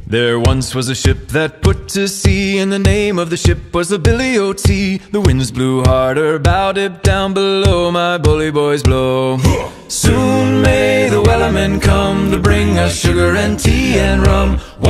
There once was a ship that put to sea, and the name of the ship was the Billy O.T. The winds blew harder, bowed it down below, my bully boys blow. Soon may the wellermen come to bring us sugar and tea and rum.